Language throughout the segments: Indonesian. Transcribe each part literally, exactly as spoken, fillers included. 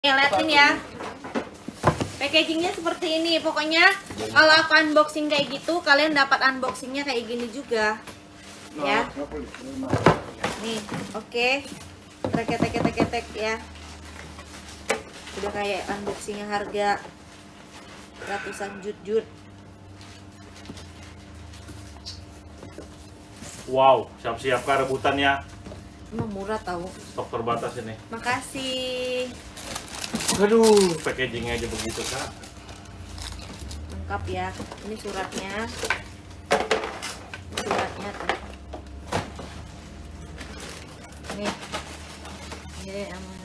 Nih, liatin ya. Packagingnya seperti ini. Pokoknya kalau aku unboxing kayak gitu, kalian dapat unboxingnya kayak gini juga. Ya. Nih, oke. Okay. Tek-tek-tek-tek ya. Udah kayak unboxingnya harga ratusan jut-jut. Wow, siap-siap kah rebutannya? Emang murah tahu. Stok terbatas ini. Makasih. Aduh, packagingnya aja begitu kak. Lengkap ya. Ini suratnya. Ini suratnya tuh. Nih. Ini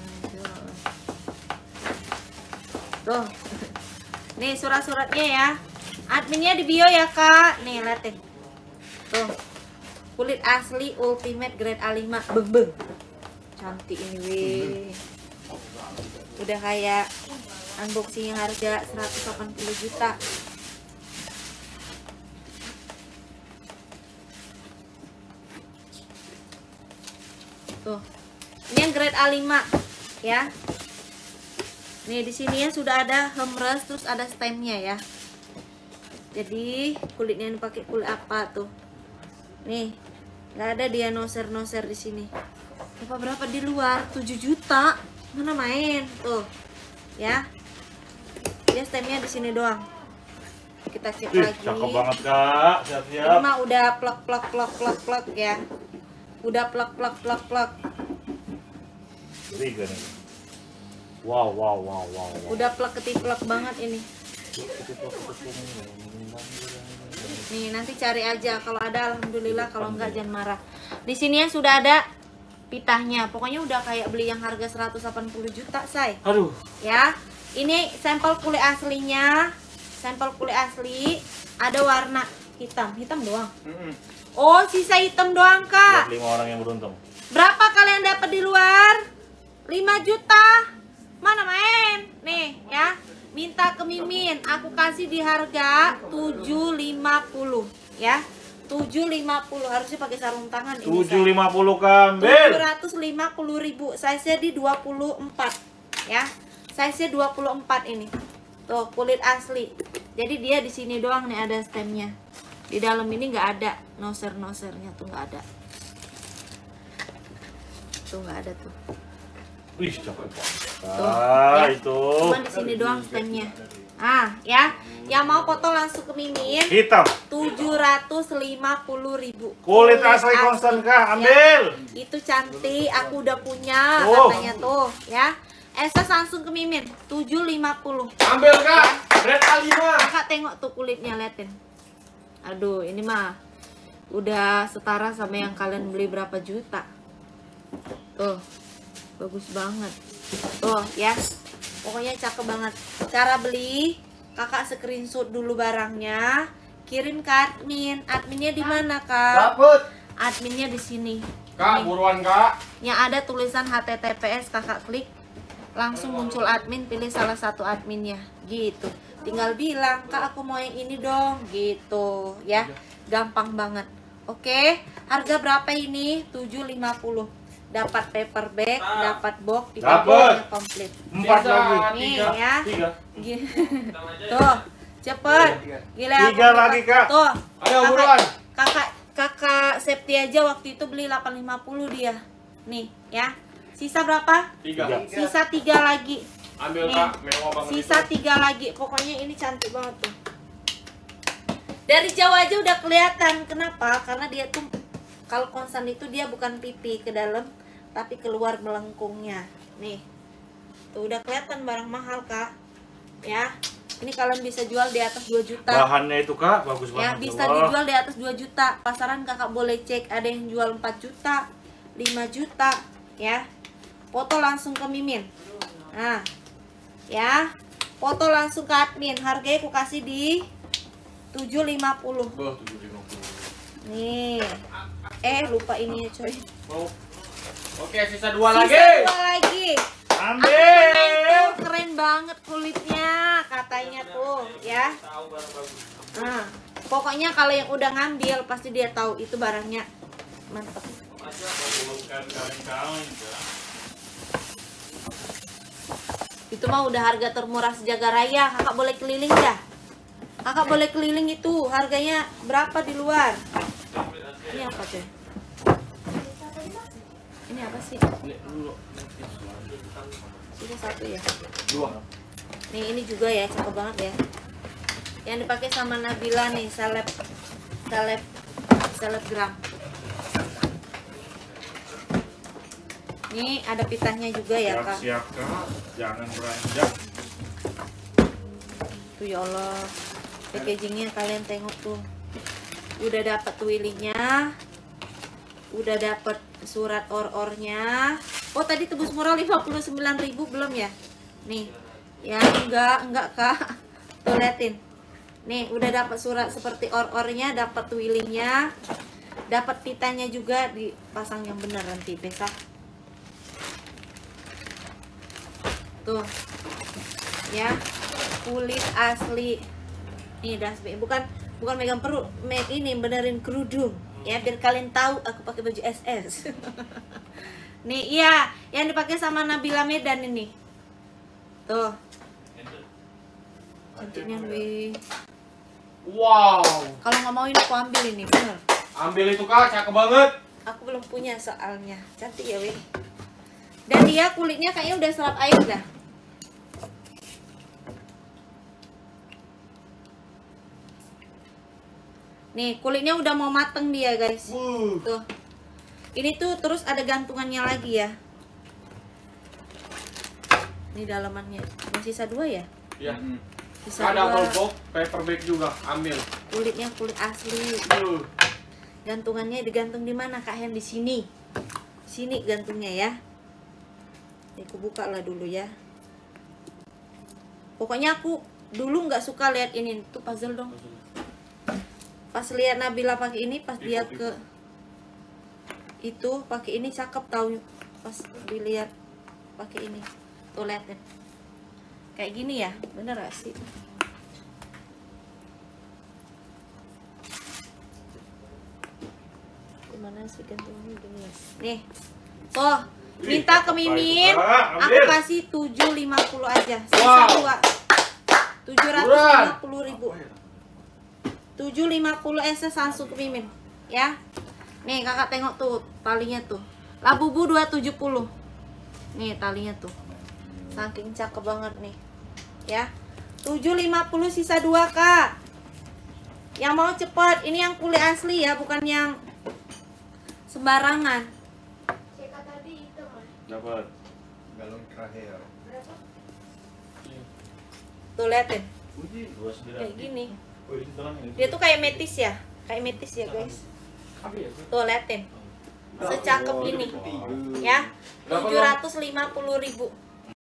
tuh. Nih surat-suratnya ya. Adminnya di bio ya kak. Nih liatin. Tuh. Kulit asli ultimate grade A lima. Beng beng. Cantik ini weh. Udah kayak unboxing yang harga seratus delapan puluh juta. Tuh. Ini yang grade A lima ya. Nih di sini ya sudah ada hemres, terus ada stemnya ya. Jadi kulitnya ini pakai kulit apa tuh? Nih, nggak ada dia noser-noser di sini. Apa berapa di luar? tujuh juta. Mana main tuh ya, dia stemnya di sini doang. Kita cek Ih, lagi. cakep banget kak, siap-siap. Ini mah udah plak plak plak plak plak ya, udah plak plak plak plak. Beri nih. Wow wow wow wow. wow. Udah plak ketiplak banget ini. Nih nanti cari aja, kalau ada alhamdulillah, kalau enggak jangan marah. Di sini ya sudah ada pitahnya. Pokoknya udah kayak beli yang harga seratus delapan puluh juta, say. Aduh. Ya. Ini sampel kulit aslinya. Sampel kulit asli ada warna hitam. Hitam doang. Mm-mm. Oh, sisa hitam doang, Kak. Buat lima orang yang beruntung. Berapa kalian dapat di luar? lima juta. Mana main? Nih, ya. Minta ke Mimin, aku kasih di harga tujuh lima puluh, ya. tujuh lima puluh, harusnya pakai sarung tangan ini. tujuh lima puluh kambil. tujuh ratus lima puluh ribu, size-nya di dua puluh empat ya. Size-nya dua puluh empat ini. Tuh, kulit asli. Jadi dia di sini doang nih ada stemnya. Di dalam ini nggak ada noser-nosernya tuh, nggak ada. Tuh nggak ada tuh. Wih, cakep banget. Tuh, Ah, ya. itu. Cuman di sini doang stemnya. Ah, ya. Yang mau foto langsung ke Mimin. Hitam. tujuh ratus lima puluh ribu. Kulit asli konstan kak, ambil. Ya, itu cantik, aku udah punya Oh. katanya tuh, ya. Esas langsung ke Mimin, tujuh lima puluh. Ambil kak, grade A lima. Kakak tengok tuh kulitnya, liatin. Aduh, ini mah udah setara sama yang kalian beli berapa juta. Tuh, bagus banget. Tuh, ya. Pokoknya cakep banget. Cara beli, kakak screenshot dulu barangnya, kirim ke admin. Adminnya di mana, Kak? Dapet. Adminnya di sini. Kak, Nih. buruan kak. Yang ada tulisan H T T P S, kakak klik, langsung muncul admin, pilih salah satu adminnya. Gitu. Tinggal bilang, Kak aku mau yang ini dong. Gitu, ya. Gampang banget. Oke, harga berapa ini? tujuh lima puluh. Dapat paper bag, dapat box, Dapet. komplit. Empat lagi. Nih Tiga. ya. Tiga. Gi- Tuh, cepet. Gila. Tiga aku- lagi, Kak. Tuh. Ayo, kakak- buruan. Kakak kakak Septi aja waktu itu beli delapan lima puluh dia. Nih, ya. Sisa berapa? Tiga. Sisa tiga lagi. Ambil Nih. kak, mewah banget. Sisa tiga lagi. Pokoknya ini cantik banget tuh. Dari jauh aja udah kelihatan. Kenapa? Karena dia tuh kalau konstan itu dia bukan pipi ke dalam, tapi keluar melengkungnya. Nih. Tuh udah kelihatan barang mahal, Kak. Ya. Ini kalian bisa jual di atas dua juta. Bahannya itu kak, bagus Ya, banget. bisa Allah. dijual di atas dua juta. Pasaran kakak boleh cek, ada yang jual empat juta, lima juta, ya. Foto langsung ke Mimin. Nah. Ya. Foto langsung ke admin. Harganya aku kasih di tujuh lima puluh. Beuh, tujuh lima puluh. Nih. Eh, lupa ini coy. Oh. Oke, sisa dua Sisa lagi. dua lagi. Ambil. Aku keren banget kulitnya katanya tuh, ya. Nah, pokoknya kalau yang udah ngambil pasti dia tahu itu barangnya mantep. Itu mah udah harga termurah sejagat raya. Kakak boleh keliling dah. Kakak boleh keliling itu. Harganya berapa di luar? Ini apa tuh? Ini apa sih? Ini satu ya. Dua. Nih ini juga ya, cakep banget ya. Yang dipakai sama Nabila nih, seleb seleb selebgram. Ini ada pitahnya juga ya, Kak. Siap-siap Kak, jangan beranjak. Tuh ya Allah. Packagingnya kalian tengok tuh. Udah dapat twilingnya. Udah dapat surat or-ornya. Oh, tadi tebus murah lima puluh sembilan ribu belum ya? Nih. Ya, enggak, enggak, Kak. Tuh liatin. Nih, udah dapat surat seperti or-ornya, dapat twilingnya. Dapat pitanya juga, dipasang yang benar nanti besok. Tuh. Ya. Kulit asli. Nih, dasmi. Bukan bukan megang perut, me ini benerin kerudung. Ya, biar kalian tahu aku pakai baju S S. Nih, iya, yang dipakai sama Nabila Medan ini. Tuh. Cantiknya nih. Wow. Kalau nggak mau ini aku ambil ini, bener. Ambil itu Kak, cakep banget. Aku belum punya soalnya. Cantik ya, Win. Dan dia kulitnya kayaknya udah serap air dah. Nih, kulitnya udah mau mateng dia, guys. Uh. Tuh. Ini tuh terus ada gantungannya lagi ya. Ini dalamannya. Masih sisa dua ya? Iya. Sisa Ada dua. double box, paper bag juga, ambil. Kulitnya kulit asli. Uh. Gantungannya digantung di mana, Kak Hen? Di sini. Sini gantungnya ya. Ini aku buka lah dulu ya. Pokoknya aku dulu nggak suka lihat ini. Tuh puzzle dong. Pas lihat Nabila pakai ini, pas dia ke itu pakai ini cakep tahu. Pas dilihat pakai ini, tuh liatin kayak gini ya, bener gak sih? Gimana sih gantungnya gini ya? Nih, tuh minta ke Mimin, aku kasih tujuh lima puluh aja, sisa dua, tujuh ratus lima puluh ribu. tujuh lima puluh S S langsung ke Mimin ya. Nih kakak tengok tuh talinya tuh, Labubu dua ratus tujuh puluh. Nih talinya tuh, saking cakep banget nih ya. Tujuh lima puluh sisa dua Kak. Yang mau cepet, ini yang kulit asli ya, bukan yang sembarangan. Dapat. Galon terakhir. Tuh liatin dua sembilan. kayak gini. Oh, itu terang ini. Dia tuh kayak metis ya, kayak metis ya guys. Tuh liatin, secakep ini ya. Tujuh ratus lima puluh ribu.